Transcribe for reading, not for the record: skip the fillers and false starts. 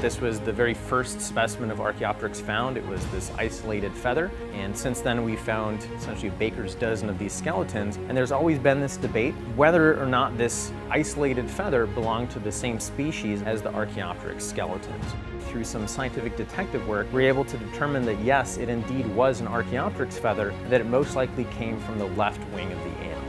This was the very first specimen of Archaeopteryx found. It was this isolated feather, and since then we found essentially a baker's dozen of these skeletons, and there's always been this debate whether or not this isolated feather belonged to the same species as the Archaeopteryx skeletons. Through some scientific detective work, we were able to determine that yes, it indeed was an Archaeopteryx feather, that it most likely came from the left wing of the animal.